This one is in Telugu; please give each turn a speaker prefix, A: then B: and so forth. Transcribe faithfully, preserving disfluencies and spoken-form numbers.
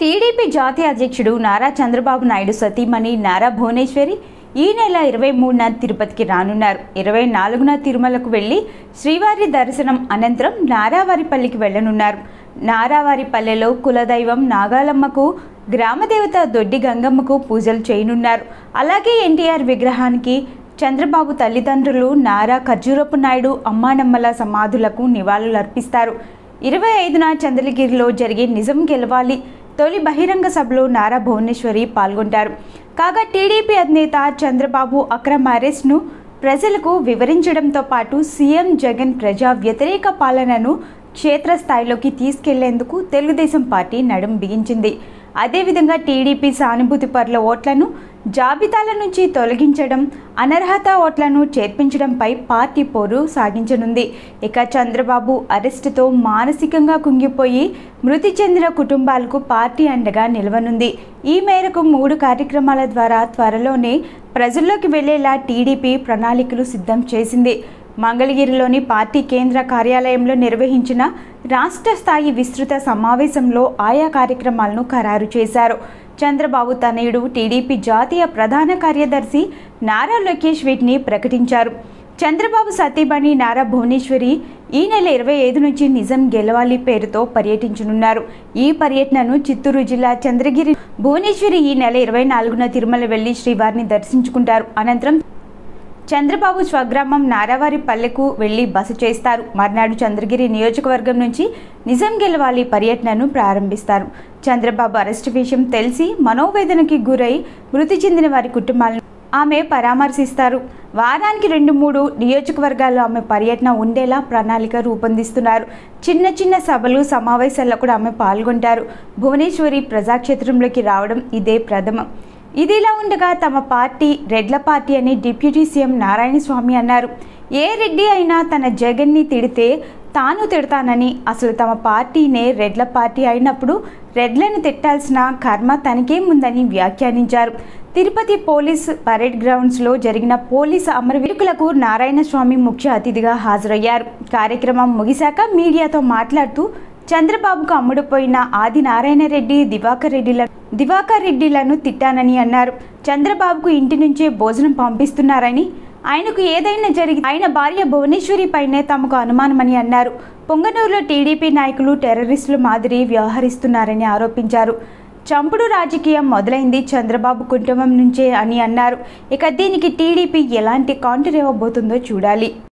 A: టీడీపీ జాతీయ అధ్యక్షుడు నారా చంద్రబాబు నాయుడు సతీమణి నారా భువనేశ్వరి ఈ నెల ఇరవై మూడున తిరుపతికి రానున్నారు. ఇరవై నాలుగున తిరుమలకు వెళ్లి శ్రీవారి దర్శనం అనంతరం నారావారిపల్లికి వెళ్లనున్నారు. నారావారిపల్లెలో కులదైవం నాగాలమ్మకు, గ్రామదేవత దొడ్డి గంగమ్మకు పూజలు చేయనున్నారు. అలాగే ఎన్టీఆర్ విగ్రహానికి, చంద్రబాబు తల్లిదండ్రులు నారా ఖర్జూరపు నాయుడు, అమ్మానమ్మల సమాధులకు నివాళులర్పిస్తారు. ఇరవై ఐదున చంద్రగిరిలో జరిగే నిజం గెలవాలి తొలి బహిరంగ సభలో నారా భువనేశ్వరి పాల్గొంటారు. కాగా టీడీపీ అధినేత చంద్రబాబు అక్రమ అరెస్ట్ను ప్రజలకు వివరించడంతో పాటు సీఎం జగన్ ప్రజా వ్యతిరేక పాలనను క్షేత్రస్థాయిలోకి తీసుకెళ్లేందుకు తెలుగుదేశం పార్టీ నడుం బిగించింది. అదేవిధంగా టీడీపీ సానుభూతి పరుల ఓట్లను జాబితాల నుంచి తొలగించడం, అనర్హత ఓట్లను చేర్పించడంపై పార్టీ పోరు సాగించనుంది. ఇక చంద్రబాబు అరెస్టుతో మానసికంగా కుంగిపోయి మృతి చెందిన కుటుంబాలకు పార్టీ అండగా నిలవనుంది. ఈ మేరకు మూడు కార్యక్రమాల ద్వారా త్వరలోనే ప్రజల్లోకి వెళ్లేలా టీడీపీ ప్రణాళికలు సిద్ధం చేసింది. మంగళగిరిలోని పార్టీ కేంద్ర కార్యాలయంలో నిర్వహించిన రాష్ట్ర స్థాయి విస్తృత సమావేశంలో ఆయా కార్యక్రమాలను ఖరారు చేశారు. చంద్రబాబు తనయుడు టీడీపీ జాతీయ ప్రధాన కార్యదర్శి నారా లోకేష్ వీటిని ప్రకటించారు. చంద్రబాబు సతీమణి నారా భువనేశ్వరి ఈ నెల ఇరవై ఐదు నుంచి నిజం గెలవాలి పేరుతో పర్యటించనున్నారు. ఈ పర్యటనను చిత్తూరు జిల్లా చంద్రగిరి. భువనేశ్వరి ఈ నెల ఇరవై నాలుగున తిరుమల వెళ్లి శ్రీవారిని దర్శించుకుంటారు. అనంతరం చంద్రబాబు స్వగ్రామం నారావారిపల్లెకు వెళ్లి బస చేస్తారు. మర్నాడు చంద్రగిరి నియోజకవర్గం నుంచి నిజం గెలవాలి పర్యటనను ప్రారంభిస్తారు. చంద్రబాబు అరెస్టు విషయం తెలిసి మనోవేదనకి గురై మృతి చెందిన వారి కుటుంబాలను ఆమె పరామర్శిస్తారు. వారానికి రెండు మూడు నియోజకవర్గాల్లో ఆమె పర్యటన ఉండేలా ప్రణాళిక రూపొందిస్తున్నారు. చిన్న చిన్న సభలు, సమావేశాల్లో కూడా ఆమె పాల్గొంటారు. భువనేశ్వరి ప్రజాక్షేత్రంలోకి రావడం ఇదే ప్రథమం. ఇదిలా ఉండగా తమ పార్టీ రెడ్ల పార్టీ అని డిప్యూటీ సీఎం నారాయణస్వామి అన్నారు. ఏ రెడ్డి అయినా తన జగన్ని తిడితే తాను తిడతానని, అసలు తమ పార్టీనే రెడ్ల పార్టీ అయినప్పుడు రెడ్లను తిట్టాల్సిన కర్మ తనకేముందని వ్యాఖ్యానించారు. తిరుపతి పోలీస్ పరేడ్ గ్రౌండ్స్లో జరిగిన పోలీసు అమరవీరులకు నారాయణస్వామి ముఖ్య అతిథిగా హాజరయ్యారు. కార్యక్రమం ముగిశాక మీడియాతో మాట్లాడుతూ చంద్రబాబుకు అమ్ముడుపోయిన ఆది నారాయణ రెడ్డి, దివాకర్ రెడ్డిల దివాకర్ రెడ్డిలను తిట్టానని అన్నారు. చంద్రబాబుకు ఇంటి నుంచే భోజనం పంపిస్తున్నారని, ఆయనకు ఏదైనా జరిగి ఆయన భార్య భువనేశ్వరి పైనే తమకు అనుమానమని అన్నారు. పొంగనూరులో టీడీపీ నాయకులు టెర్రరిస్టుల మాదిరి వ్యవహరిస్తున్నారని ఆరోపించారు. చంపుడు రాజకీయం మొదలైంది చంద్రబాబు కుటుంబం నుంచే అని అన్నారు. ఇక దీనికి టీడీపీ ఎలాంటి కౌంటర్ ఇవ్వబోతుందో చూడాలి.